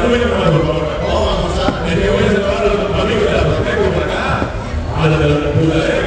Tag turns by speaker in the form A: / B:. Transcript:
A: no vengan más, por favor. Es que voy a llevar a los amigos de la por acá. A la de la